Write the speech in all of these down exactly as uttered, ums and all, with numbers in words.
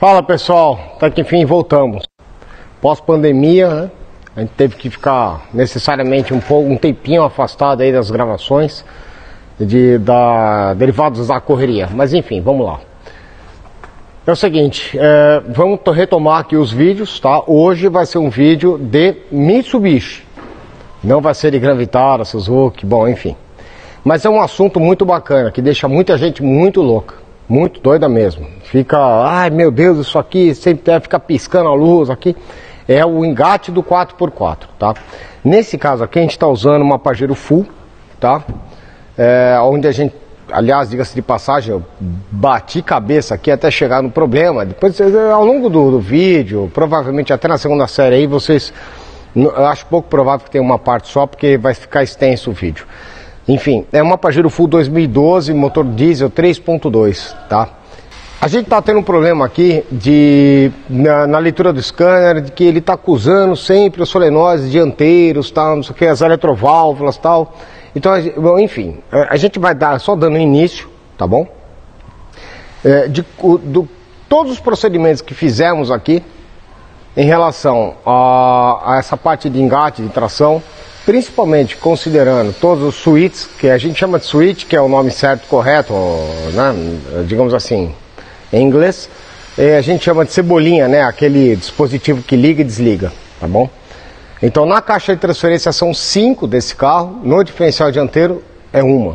Fala pessoal, até que enfim voltamos. Pós-pandemia, né? A gente teve que ficar necessariamente um pouco, um tempinho afastado aí das gravações de, da, derivados da correria. Mas enfim, vamos lá. É o seguinte, é, vamos retomar aqui os vídeos, tá? Hoje vai ser um vídeo de Mitsubishi. Não vai ser de Gran Vitara, Suzuki, bom, enfim. Mas é um assunto muito bacana, que deixa muita gente muito louca. Muito doida mesmo. Fica, ai meu Deus, isso aqui sempre deve ficar piscando a luz aqui. É o engate do quatro por quatro, tá? Nesse caso aqui a gente está usando uma Pajero Full, tá? É, onde a gente, aliás, diga-se de passagem, eu bati cabeça aqui até chegar no problema. Depois, ao longo do, do vídeo, provavelmente até na segunda série aí, vocês... Eu acho pouco provável que tenha uma parte só, porque vai ficar extenso o vídeo. Enfim, é uma Pajero Full dois mil e doze, motor diesel três ponto dois, tá? A gente tá tendo um problema aqui de, na, na leitura do scanner, de que ele tá acusando sempre os solenoides dianteiros, tal, não sei o que, as eletroválvulas, tal. Então, bom, enfim, a gente vai dar, só dando início, tá bom? É, de do, todos os procedimentos que fizemos aqui, em relação a, a essa parte de engate, de tração, principalmente considerando todos os switches, que a gente chama de switch, que é o nome certo, correto, né, digamos assim, em inglês, a gente chama de cebolinha, né, aquele dispositivo que liga e desliga, tá bom? Então na caixa de transferência são cinco desse carro, no diferencial dianteiro é uma.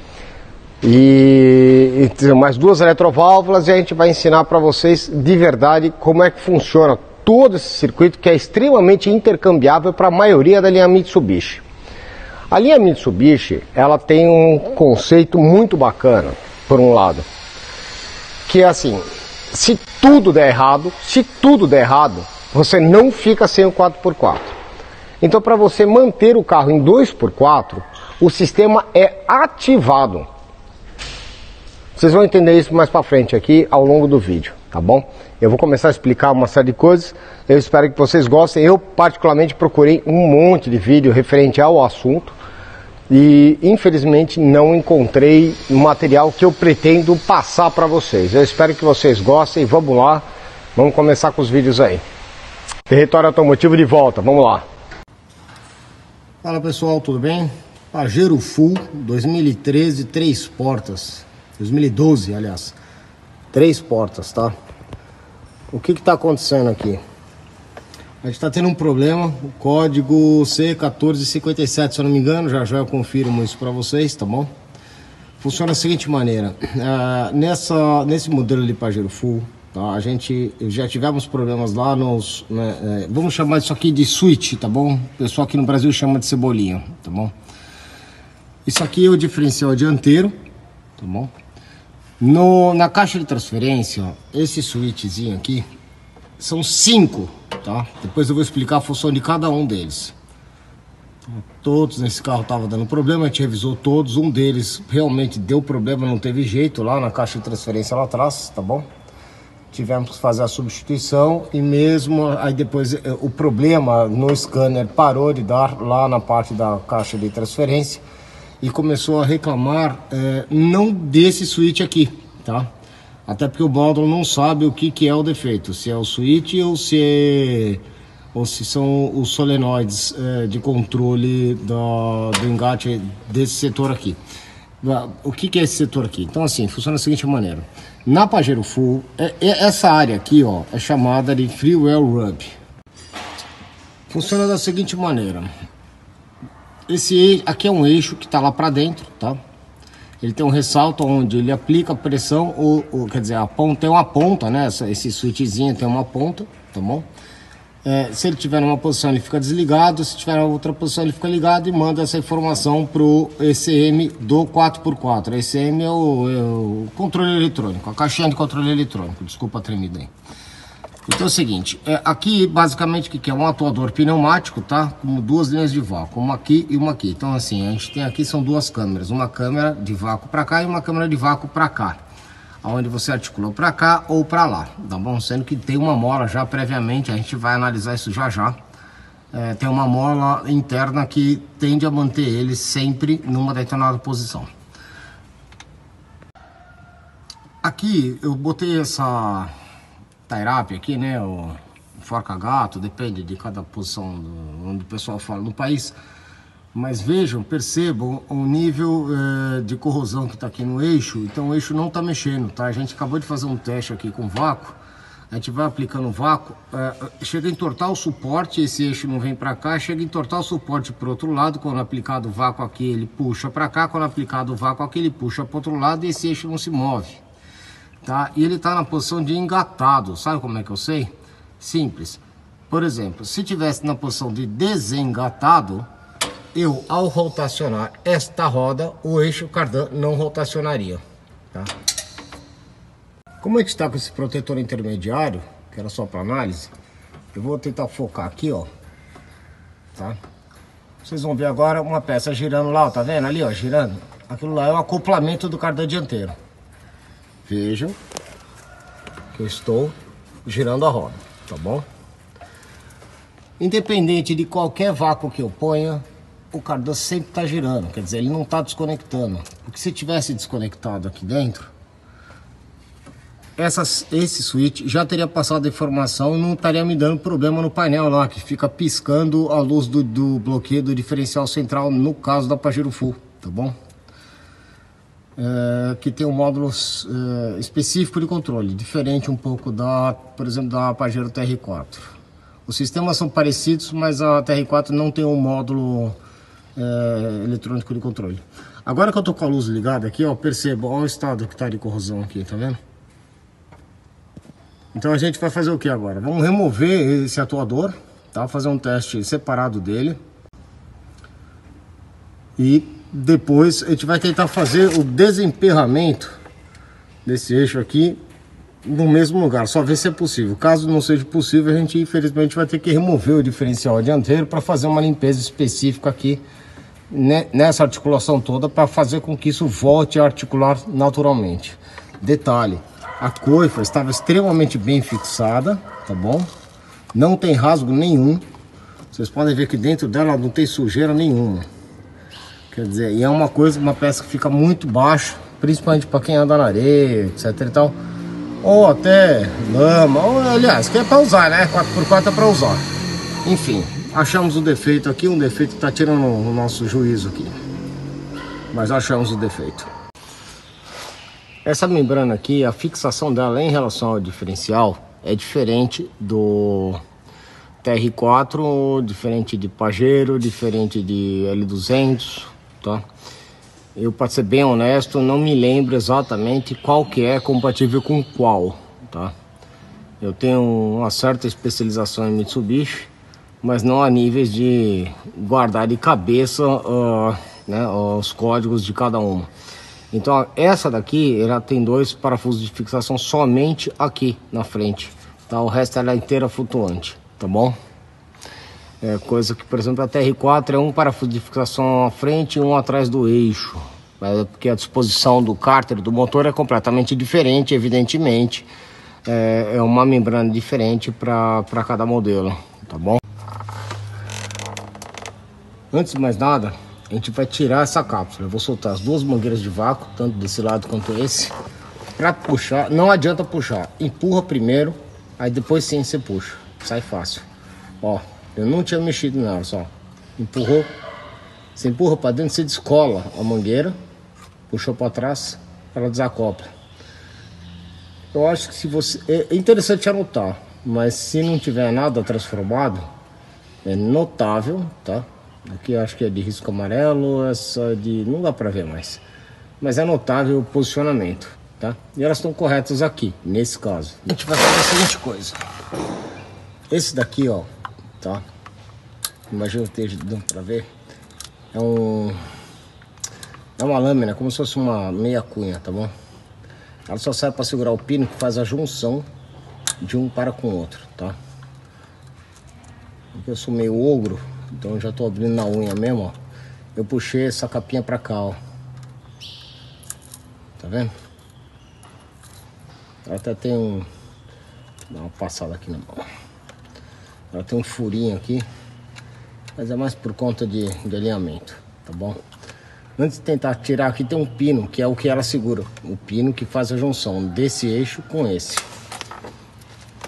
E, e mais duas eletroválvulas, e a gente vai ensinar para vocês de verdade como é que funciona todo esse circuito, que é extremamente intercambiável para a maioria da linha Mitsubishi. A linha Mitsubishi, ela tem um conceito muito bacana, por um lado, que é assim, se tudo der errado, se tudo der errado, você não fica sem o quatro por quatro. Então, para você manter o carro em dois por quatro, o sistema é ativado. Vocês vão entender isso mais para frente aqui, ao longo do vídeo, tá bom? Eu vou começar a explicar uma série de coisas, eu espero que vocês gostem. Eu particularmente procurei um monte de vídeo referente ao assunto e infelizmente não encontrei material que eu pretendo passar para vocês. Eu espero que vocês gostem, vamos lá, vamos começar com os vídeos aí. Território Automotivo de volta, vamos lá. Fala pessoal, tudo bem? Pajero Full dois mil e treze, três portas, dois mil e doze aliás, três portas, tá? O que está acontecendo aqui? A gente está tendo um problema, o código C um quatro cinco sete, se eu não me engano, já já eu confirmo isso para vocês, tá bom? Funciona da seguinte maneira, uh, nessa, nesse modelo de Pajero Full, tá, a gente já tivemos problemas lá nos, né, é, vamos chamar isso aqui de switch, tá bom? O pessoal aqui no Brasil chama de cebolinha, tá bom? Isso aqui é o diferencial dianteiro, tá bom? No, na caixa de transferência, ó, esse switchzinho aqui são cinco, tá? Depois eu vou explicar a função de cada um deles. Todos nesse carro estavam dando problema, a gente revisou todos. Um deles realmente deu problema, não teve jeito lá na caixa de transferência lá atrás, tá bom? Tivemos que fazer a substituição e mesmo aí depois o problema no scanner parou de dar lá na parte da caixa de transferência. E começou a reclamar, é, não desse switch aqui, tá? Até porque o módulo não sabe o que, que é o defeito, se é o switch ou se, é, ou se são os solenoides é, de controle do, do engate desse setor aqui. O que, que é esse setor aqui? Então assim, funciona da seguinte maneira. Na Pajero Full, é, é, essa área aqui, ó, é chamada de Freewheel Rub. Funciona da seguinte maneira. Esse aqui é um eixo que está lá para dentro, tá? Ele tem um ressalto onde ele aplica pressão, ou, ou quer dizer, a ponta tem uma ponta, né? Esse switchzinho tem uma ponta, tá bom? É, se ele tiver numa posição ele fica desligado, se tiver na outra posição ele fica ligado e manda essa informação pro E C M do quatro por quatro. E C M é o, é o controle eletrônico, a caixinha de controle eletrônico, desculpa a tremida aí. Então é o seguinte, é, aqui basicamente o que é um atuador pneumático, tá? Com duas linhas de vácuo, uma aqui e uma aqui. Então assim, a gente tem aqui são duas câmeras, uma câmera de vácuo para cá e uma câmera de vácuo para cá. Onde você articula para cá ou para lá, tá bom? Sendo que tem uma mola já previamente, a gente vai analisar isso já já. É, tem uma mola interna que tende a manter ele sempre numa determinada posição. Aqui eu botei essa... tie-up aqui, né? O forca-gato, depende de cada posição do, onde o pessoal fala no país. Mas vejam, percebam o nível eh, de corrosão que está aqui no eixo. Então o eixo não está mexendo, tá? A gente acabou de fazer um teste aqui com vácuo. A gente vai aplicando o vácuo, eh, chega a entortar o suporte, esse eixo não vem para cá, chega a entortar o suporte para o outro lado. Quando aplicado o vácuo aqui, ele puxa para cá. Quando aplicado o vácuo aqui, ele puxa para o outro lado e esse eixo não se move, tá? E ele está na posição de engatado. Sabe como é que eu sei? Simples. Por exemplo, se tivesse na posição de desengatado, eu, ao rotacionar esta roda, o eixo cardan não rotacionaria, tá? Como a gente está com esse protetor intermediário, que era só para análise, eu vou tentar focar aqui, ó, tá? Vocês vão ver agora uma peça girando lá, ó, tá vendo ali, ó, girando? Aquilo lá é o acoplamento do cardan dianteiro. Vejam que eu estou girando a roda, tá bom? Independente de qualquer vácuo que eu ponha, o cardan sempre está girando, quer dizer, ele não está desconectando. Porque se tivesse desconectado aqui dentro, essas, esse switch já teria passado a informação e não estaria me dando problema no painel lá, que fica piscando a luz do, do bloqueio do diferencial central, no caso da Pajero Full, tá bom? É, que tem um módulo é, específico de controle, diferente um pouco da, por exemplo, da Pajero T R quatro. Os sistemas são parecidos, mas a T R quatro não tem um módulo É, eletrônico de controle. Agora que eu tô com a luz ligada aqui, ó, perceba, ó, o estado que tá de corrosão aqui, tá vendo? Então a gente vai fazer o que agora? Vamos remover esse atuador, tá? Fazer um teste separado dele. E depois a gente vai tentar fazer o desemperramento desse eixo aqui no mesmo lugar, só ver se é possível. Caso não seja possível, a gente infelizmente vai ter que remover o diferencial dianteiro para fazer uma limpeza específica aqui nessa articulação toda, para fazer com que isso volte a articular naturalmente. Detalhe, a coifa estava extremamente bem fixada, tá bom? Não tem rasgo nenhum. Vocês podem ver que dentro dela não tem sujeira nenhuma. Quer dizer, e é uma coisa, uma peça que fica muito baixa, principalmente para quem anda na areia, etc e tal. Ou até lama, ou, aliás, que é para usar, né? quatro por quatro é para usar. Enfim, achamos o defeito aqui, um defeito que está tirando o nosso juízo aqui. Mas achamos o defeito. Essa membrana aqui, a fixação dela em relação ao diferencial é diferente do T R quatro, diferente de Pajero, diferente de L duzentos, tá? Eu, para ser bem honesto, não me lembro exatamente qual que é compatível com qual, tá? Eu tenho uma certa especialização em Mitsubishi, mas não a níveis de guardar de cabeça uh, né, os códigos de cada uma. Então essa daqui, ela tem dois parafusos de fixação somente aqui na frente, tá? O resto ela é inteira flutuante, tá bom? É coisa que, por exemplo, a T R quatro é um parafuso de fixação à frente e um atrás do eixo. É porque a disposição do cárter do motor é completamente diferente, evidentemente. É, é uma membrana diferente para cada modelo, tá bom? Antes de mais nada, a gente vai tirar essa cápsula. Eu vou soltar as duas mangueiras de vácuo, tanto desse lado quanto esse. Para puxar, não adianta puxar. Empurra primeiro, aí depois sim você puxa. Sai fácil. Ó. Eu não tinha mexido nela, só. Empurrou. Você empurra para dentro, você descola a mangueira. Puxou para trás, ela desacopla. Eu acho que se você... É interessante anotar, mas se não tiver nada transformado, é notável, tá? Aqui eu acho que é de risco amarelo, essa de... não dá para ver mais. Mas é notável o posicionamento, tá? E elas estão corretas aqui, nesse caso. A gente vai fazer a seguinte coisa. Esse daqui, ó, tá? Imagina que esteja dando para ver. É um é uma lâmina, como se fosse uma meia cunha, tá bom? Ela só serve para segurar o pino que faz a junção de um para com o outro, tá? Eu sou meio ogro, então eu já tô abrindo na unha mesmo, ó. Eu puxei essa capinha para cá, ó. Tá vendo? Ela até tem um... Vou dar uma passada aqui na mão. Ela tem um furinho aqui, mas é mais por conta de, de alinhamento, tá bom? Antes de tentar tirar aqui, tem um pino, que é o que ela segura. O pino que faz a junção desse eixo com esse.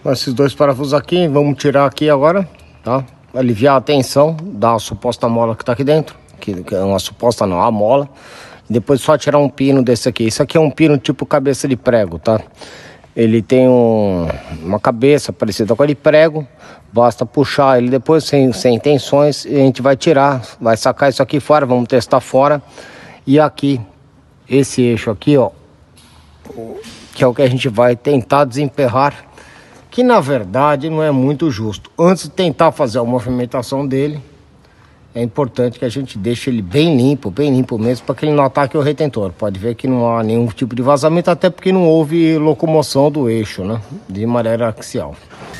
Esses dois parafusos aqui, vamos tirar aqui agora, tá? Aliviar a tensão da suposta mola que tá aqui dentro, que é uma suposta não, a mola. Depois só tirar um pino desse aqui. Isso aqui é um pino tipo cabeça de prego, tá? Ele tem um, uma cabeça parecida com a de prego. Basta puxar ele depois sem, sem tensões e a gente vai tirar, vai sacar isso aqui fora, vamos testar fora. E aqui, esse eixo aqui, ó, que é o que a gente vai tentar desemperrar, que na verdade não é muito justo. Antes de tentar fazer a movimentação dele, é importante que a gente deixe ele bem limpo, bem limpo mesmo, para que ele não ataque o retentor. Pode ver que não há nenhum tipo de vazamento, até porque não houve locomoção do eixo, né, de maneira axial.